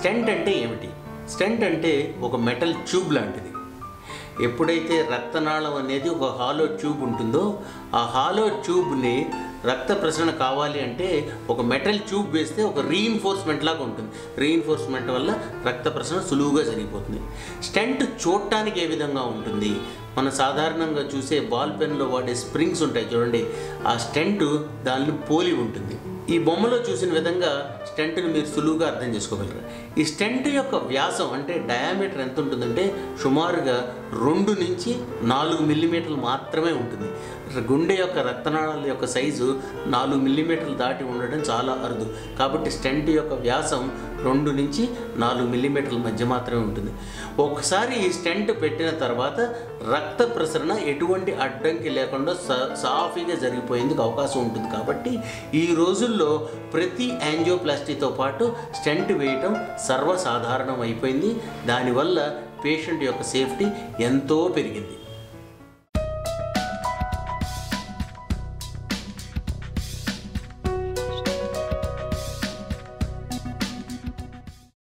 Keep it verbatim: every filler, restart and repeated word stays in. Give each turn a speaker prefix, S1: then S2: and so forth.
S1: Stent అంటే ఏమిటి? Stent అంటే ఒక మెటల్ ట్యూబ్ లాంటిది. ఎప్పుడైతే రక్తనాళం అనేది ఒక హాలో ట్యూబ్ ఉంటుందో ఆ హాలో ట్యూబ్ని రక్త ప్రసరణ కావాలి అంటే ఒక మెటల్ ట్యూబ్ వేస్తే ఒక రీఇన్ఫోర్స్మెంట్ లాగా ఉంటుంది. రీఇన్ఫోర్స్మెంట్ వల్ల రక్త ప్రసరణ సులువుగా జరిగిపోతుంది. స్టెంట్ చూడటానికి ఏ విధంగా ఉంటుంది? మన సాధారణంగా చూసే బాల్ పెన్లో వాడే స్ప్రింగ్స్ ఉంటాయి చూడండి, ఆ స్టెంట్ దాన్ని పోలి ఉంటుంది. ఈ బొమ్మలో చూసిన విధంగా స్టెంట్ని మీరు సులువుగా అర్థం చేసుకోగలరు. ఈ స్టెంట్ యొక్క వ్యాసం అంటే డయామీటర్ ఎంత ఉంటుందంటే సుమారుగా రెండు నుంచి నాలుగు మిల్లీమీటర్లు మాత్రమే ఉంటుంది. గుండె యొక్క రక్తనాళాల యొక్క సైజు నాలుగు మిల్లీమీటర్లు దాటి ఉండడం చాలా అరుదు. కాబట్టి స్టెంట్ యొక్క వ్యాసం రెండు నుంచి నాలుగు మిల్లీమీటర్ల మధ్య మాత్రమే ఉంటుంది. ఒకసారి ఈ స్టెంట్ పెట్టిన తర్వాత రక్త ప్రసరణ ఎటువంటి అడ్డంకి లేకుండా సాఫీగా జరిగిపోయేందుకు అవకాశం ఉంటుంది. కాబట్టి ఈ రోజుల్లో ప్రతి యాంజియోప్లాస్టీతో పాటు స్టెంట్ వేయటం సర్వసాధారణం అయిపోయింది. దానివల్ల పేషెంట్ యొక్క సేఫ్టీ ఎంతో పెరిగింది.